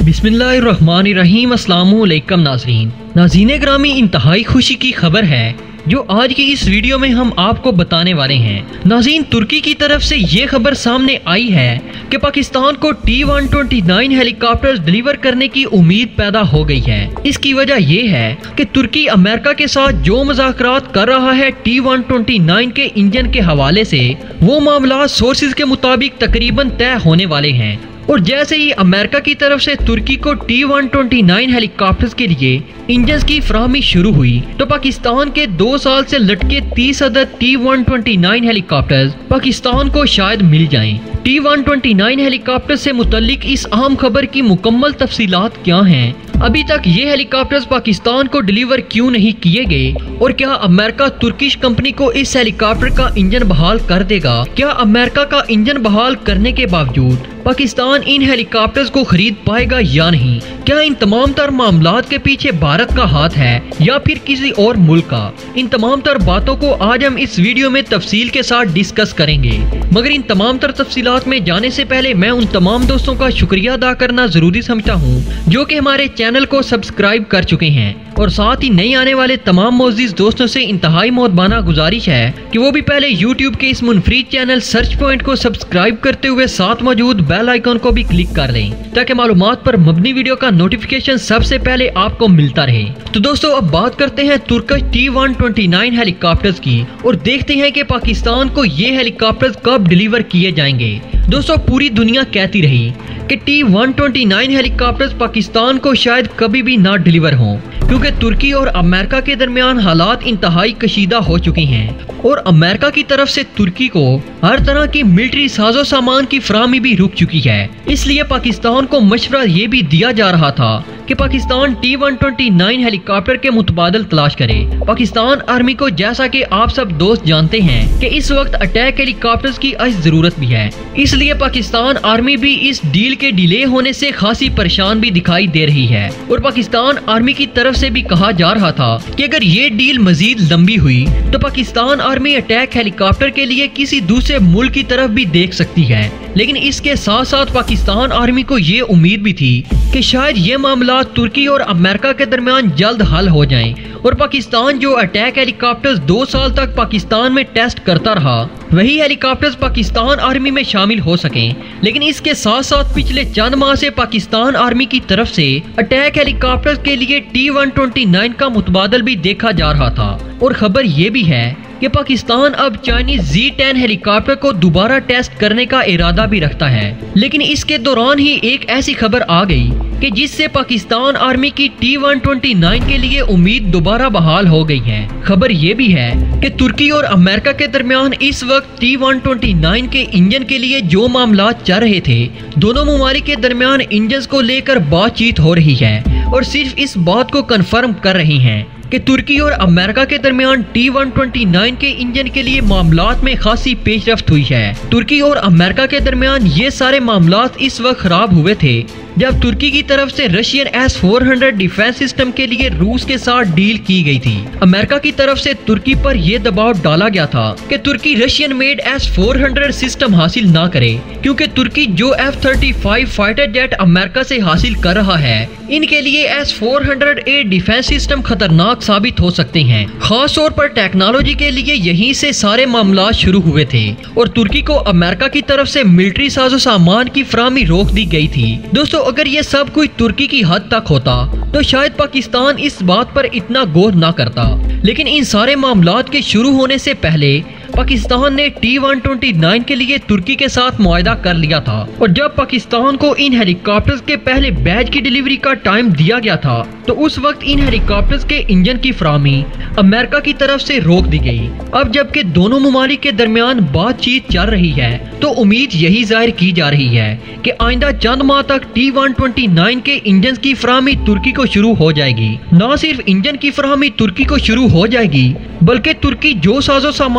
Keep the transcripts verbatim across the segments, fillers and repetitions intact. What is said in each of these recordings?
बिस्मिल्लाहिर्रहमानिर्रहीम। अस्सलामुअलैकुम नाज़रीन। नाज़रीन ग्रामी, इंतहाई खुशी की खबर है जो आज की इस वीडियो में हम आपको बताने वाले हैं। नाज़रीन, तुर्की की तरफ से ये खबर सामने आई है कि पाकिस्तान को T one twenty nine helicopters deliver करने की उम्मीद पैदा हो गई है। इसकी वजह ये है कि तुर्की अमेरिका के साथ जो मुज़ाकरात कर रहा है टी वन ट्वेंटी नाइन के इंजन के हवाले से, वो मामला सोर्सेज के मुताबिक तकरीबन तय होने वाले हैं। और जैसे ही अमेरिका की तरफ से तुर्की को T one twenty nine helicopters के लिए इंजन की फराहमी शुरू हुई, तो पाकिस्तान के दो साल से लटके तीस अदद T one twenty nine helicopters Pakistan को शायद मिल जाएं। T one twenty nine helicopter से मुतल्लिक इस अहम खबर की मुकम्मल तफसीलात क्या हैं, अभी तक ये हेलीकॉप्टर्स पाकिस्तान को डिलीवर क्यों नहीं किए गए, और क्या अमेरिका तुर्किश कंपनी को इस हेलीकॉप्टर का इंजन बहाल कर देगा? क्या अमेरिका का इंजन बहाल करने के बावजूद पाकिस्तान इन हेलीकॉप्टर्स को खरीद पाएगा या नहीं? क्या इन तमाम तर मामलात के पीछे भारत का हाथ है या फिर किसी और मुल्क का? इन तमाम तर बातों को आज हम इस वीडियो में तफसील के साथ डिस्कस करेंगे। मगर इन तमाम तर तफसीलात में जाने से पहले मैं उन तमाम दोस्तों का शुक्रिया अदा करना जरूरी समझता हूँ जो कि हमारे चैनल को सब्सक्राइब कर चुके हैं, और साथ ही नई आने वाले तमाम मोअज़्ज़िज़ दोस्तों से इंतहाई मोहब्बाना गुजारिश है कि वो भी पहले यूट्यूब के इस मुनफरीद चैनल सर्च पॉइंट को सब्सक्राइब करते हुए साथ मौजूद बेल आइकन को भी क्लिक कर लें, ताकि मालूमात पर मबनी वीडियो का नोटिफिकेशन सबसे पहले आपको मिलता रहे। तो दोस्तों, अब बात करते हैं Turkish T one twenty nine helicopters की, और देखते हैं कि पाकिस्तान को ये हेलीकॉप्टर्स कब डिलीवर किए जाएंगे। दोस्तों, पूरी दुनिया कहती रही कि T one twenty nine helicopters Pakistan को शायद कभी भी ना डिलीवर हों, क्योंकि तुर्की और अमेरिका के दरमियान हालात इंतहाई कशीदा हो चुके हैं, और अमेरिका की तरफ से तुर्की को हर तरह की मिलिट्री साजो सामान की फराहमी भी रुक चुकी है। इसलिए पाकिस्तान को मशवरा ये भी दिया जा रहा था कि Pakistan T one twenty nine helicopter के मुतबादल तलाश करे। पाकिस्तान आर्मी को, जैसा कि आप सब दोस्त जानते हैं, कि इस वक्त अटैक हेलीकॉप्टर्स की अज जरूरत भी है। इसलिए पाकिस्तान आर्मी भी इस डील के डिले होने से खासी परेशान भी दिखाई दे रही है, और पाकिस्तान आर्मी की तरफ से भी कहा जा रहा था कि अगर ये डील मजीद लंबी हुई तो पाकिस्तान आर्मी अटैक हेलीकॉप्टर के लिए किसी दूसरे मुल्क की तरफ भी देख सकती है। लेकिन इसके साथ साथ पाकिस्तान आर्मी को ये उम्मीद भी थी कि शायद ये मामला तुर्की और अमेरिका के दरमियान जल्द हल हो जाएं, और पाकिस्तान जो अटैक हेलीकॉप्टर्स दो साल तक पाकिस्तान में टेस्ट करता रहा, वही हेलीकॉप्टर्स पाकिस्तान आर्मी में शामिल हो सकें। लेकिन इसके साथ साथ पिछले चंद माह से पाकिस्तान आर्मी की तरफ से अटैक हेलीकॉप्टर्स के लिए टी वन ट्वेंटी नाइन का मुतबादल भी देखा जा रहा था, और खबर ये भी है कि पाकिस्तान अब चाइनीज जी टेन हेलीकॉप्टर को दोबारा टेस्ट करने का इरादा भी रखता है। लेकिन इसके दौरान ही एक ऐसी खबर आ गई कि जिससे पाकिस्तान आर्मी की टी वन ट्वेंटी नाइन के लिए उम्मीद दोबारा बहाल हो गई है। खबर ये भी है कि तुर्की और अमेरिका के दरमियान इस वक्त टी वन ट्वेंटी नाइन के इंजन के लिए जो मामला चल रहे थे, दोनों ममालिक के दरमियान इंजन को लेकर बातचीत हो रही है, और सिर्फ इस बात को कन्फर्म कर रही है कि तुर्की और अमेरिका के दरमियान टी वन ट्वेंटी नाइन के इंजन के लिए मामलात में खासी पेशरफ्त हुई है। तुर्की और अमेरिका के दरमियान ये सारे मामलात इस वक्त खराब हुए थे जब तुर्की की तरफ से Russian S four hundred defence system के लिए रूस के साथ डील की गई थी। अमेरिका की तरफ से तुर्की पर यह दबाव डाला गया था कि तुर्की Russian made S four hundred system हासिल ना करे, क्योंकि तुर्की जो F thirty five fighter jet America से हासिल कर रहा है, इनके लिए S four hundred A defence system खतरनाक साबित हो सकते हैं। खास तौर पर टेक्नोलॉजी के लिए यहीं से सारे मामला शुरू हुए थे, और तुर्की को अमेरिका की तरफ से मिलिट्री साजो सामान की फराहमी रोक दी गई थी। दोस्तों, अगर ये सब कुछ तुर्की की हद तक होता तो शायद पाकिस्तान इस बात पर इतना गौर ना करता। लेकिन इन सारे मामलात के शुरू होने से पहले पाकिस्तान ने टी वन ट्वेंटी नाइन के लिए तुर्की के साथ मुआहदा कर लिया था, और जब पाकिस्तान को इन हेलीकॉप्टर्स के पहले बैच की डिलीवरी का टाइम दिया गया था, तो उस वक्त इन हेलीकॉप्टर्स के इंजन की फराहमी अमेरिका की तरफ से रोक दी गई। अब जबकि दोनों ममालिक के दरमियान बातचीत चल रही है, तो उम्मीद यही जाहिर की जा रही है कि आइंदा चंद माह तक टी वन ट्वेंटी नाइन के इंजन की फराहमी तुर्की को शुरू हो जाएगी। न सिर्फ इंजन की फराहमी तुर्की को शुरू हो जाएगी, बल्कि तुर्की जो साजो सामान एफ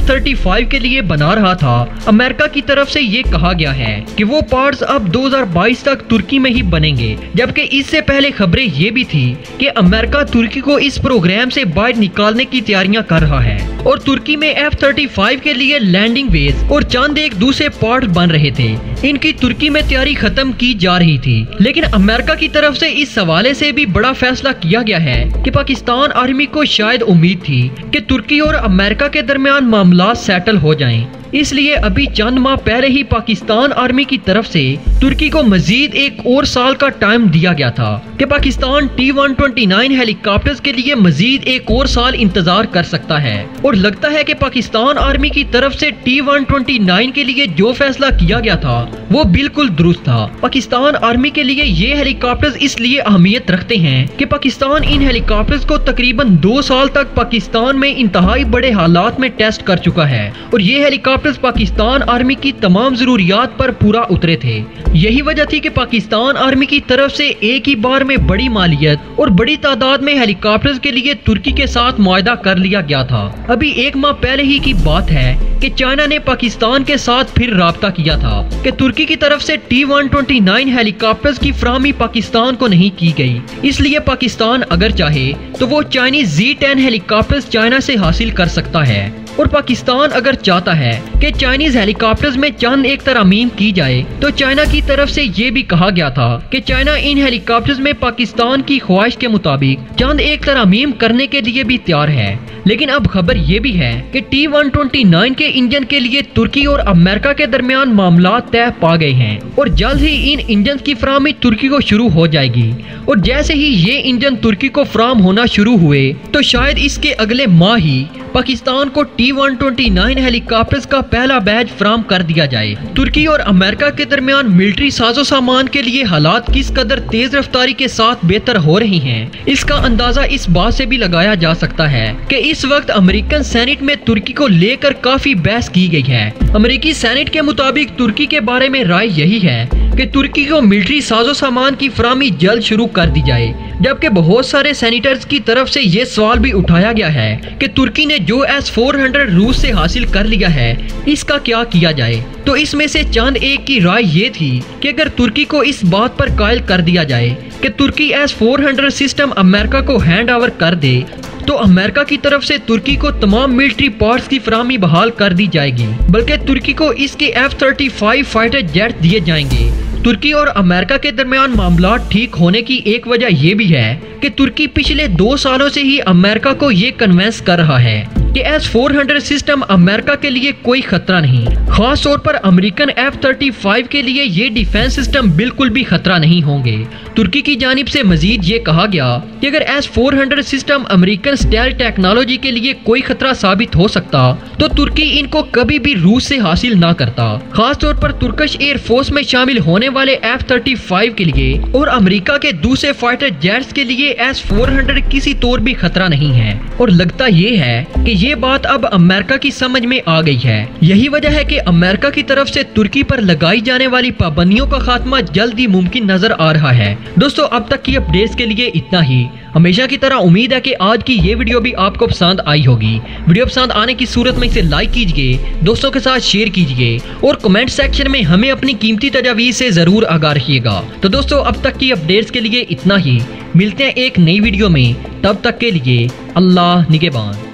एफ थर्टी फाइव के लिए बना रहा था, अमेरिका की तरफ से ये कहा गया है कि वो पार्ट्स अब दो हज़ार बाईस तक तुर्की में ही बनेंगे, जबकि इससे पहले खबरें ये भी थी कि अमेरिका तुर्की को इस प्रोग्राम से बाहर निकालने की तैयारियां कर रहा है और तुर्की में एफ थर्टी फाइव के लिए लैंडिंग वेज और चंद एक दूसरे पार्ट बन रहे थे। इनकी तुर्की में तैयारी खत्म की जा रही थी, लेकिन अमेरिका की तरफ से इस हवाले से भी बड़ा फैसला किया गया है कि पाकिस्तान आर्मी को शायद उम्मीद थी कि तुर्की और अमेरिका के दरमियान मामला सेटल हो जाएं। इसलिए अभी चंद माह पहले ही पाकिस्तान आर्मी की तरफ से तुर्की को मजीद एक और साल का टाइम दिया गया था कि Pakistan T one twenty nine helicopters के लिए मजीद एक और साल इंतजार कर सकता है। और लगता है कि पाकिस्तान आर्मी की तरफ से टी वन ट्वेंटी नाइन के लिए जो फैसला किया गया था वो बिल्कुल दुरुस्त था। पाकिस्तान आर्मी के लिए ये हेलीकॉप्टर्स इसलिए अहमियत रखते हैं कि पाकिस्तान इन हेलीकॉप्टर्स को तकरीबन दो साल तक पाकिस्तान में इंतहाई बड़े हालात में टेस्ट कर चुका है और ये हेलीकॉप्टर पाकिस्तान आर्मी की तमाम जरूरियात पर पूरा उतरे थे। यही वजह थी कि पाकिस्तान आर्मी की तरफ से एक ही बार में बड़ी मालियत और बड़ी तादाद में हेलीकॉप्टर्स के लिए तुर्की के साथ मुआहदा कर लिया गया था। अभी एक माह पहले ही की बात है कि चाइना ने पाकिस्तान के साथ फिर राब्ता किया था कि तुर्की की तरफ से T one twenty nine helicopters की फराहमी पाकिस्तान को नहीं की गई, इसलिए पाकिस्तान अगर चाहे तो वो Chinese Z ten helicopters China से हासिल कर सकता है। और पाकिस्तान अगर चाहता है कि चाइनीज हेलीकॉप्टर्स में चंद एक तरमीम की जाए तो चाइना की तरफ से ये भी कहा गया था कि चाइना इन हेलीकॉप्टर्स में पाकिस्तान की ख्वाहिश के मुताबिक चंद एक तरमीम करने के लिए भी तैयार है। लेकिन अब खबर ये भी है कि टी वन ट्वेंटी नाइन के इंजन के लिए तुर्की और अमेरिका के दरमियान मामला तय पा गए हैं और जल्द ही इन इंजन की फराहमी तुर्की को शुरू हो जाएगी। और जैसे ही ये इंजन तुर्की को फराहम होना शुरू हुए तो शायद इसके अगले माह ही पाकिस्तान को T one twenty nine helicopters का पहला बैच फराहम कर दिया जाए। तुर्की और अमेरिका के दरमियान मिलिट्री साजो सामान के लिए हालात किस कदर तेज रफ्तारी के साथ बेहतर हो रही हैं, इसका अंदाजा इस बात से भी लगाया जा सकता है कि इस वक्त अमेरिकन सेनेट में तुर्की को लेकर काफी बहस की गई है। अमेरिकी सेनेट के मुताबिक तुर्की के बारे में राय यही है कि तुर्की को मिलिट्री साजो सामान की फराहमी जल्द शुरू कर दी जाए, जबकि बहुत सारे सेनेटर्स की तरफ से ये सवाल भी उठाया गया है कि तुर्की ने जो एस फोर हंड्रेड रूस से हासिल कर लिया है इसका क्या किया जाए। तो इसमें से चंद एक की राय ये थी कि अगर तुर्की को इस बात पर कायल कर दिया जाए कि तुर्की S four hundred system America को हैंड ओवर कर दे तो अमेरिका की तरफ से तुर्की को तमाम मिलिट्री पार्ट्स की फराहमी बहाल कर दी जाएगी, बल्कि तुर्की को इसके F thirty five fighter jet दिए जाएंगे। तुर्की और अमेरिका के दरमियान मामला ठीक होने की एक वजह यह भी है कि तुर्की पिछले दो सालों से ही अमेरिका को ये कन्विंस कर रहा है कि S four hundred system America के लिए कोई खतरा नहीं। खास तौर पर अमेरिकन एफ थर्टी फाइव के लिए ये डिफेंस सिस्टम बिल्कुल भी खतरा नहीं होंगे। तुर्की की जानिब से मजीद ये कहा गया कि अगर S four hundred system American style technology के लिए कोई खतरा साबित हो सकता तो तुर्की इनको कभी भी रूस से हासिल ना करता। खास तौर पर तुर्किश एयरफोर्स में शामिल होने वाले एफ थर्टी फाइव के लिए और अमेरिका के दूसरे फाइटर जेट्स के लिए एस फोर हंड्रेड किसी तौर भी खतरा नहीं है। और लगता ये है कि ये बात अब अमेरिका की समझ में आ गई है। यही वजह है कि अमेरिका की तरफ से तुर्की पर लगाई जाने वाली पाबंदियों का खात्मा जल्द ही मुमकिन नजर आ रहा है। दोस्तों, अब तक की अपडेट्स के लिए इतना ही। हमेशा की तरह उम्मीद है कि आज की ये वीडियो भी आपको पसंद आई होगी। वीडियो पसंद आने की सूरत में इसे लाइक कीजिए, दोस्तों के साथ शेयर कीजिए और कमेंट सेक्शन में हमें अपनी कीमती तजावीज़ से जरूर आगाह रखिएगा। तो दोस्तों, अब तक की अपडेट्स के लिए इतना ही। मिलते हैं एक नई वीडियो में, तब तक के लिए अल्लाह निगहबान।